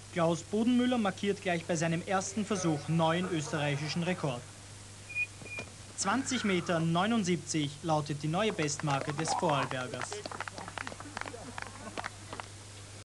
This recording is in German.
Klaus Bodenmüller markiert gleich bei seinem ersten Versuch neuen österreichischen Rekord. 20,79 Meter lautet die neue Bestmarke des Vorarlbergers.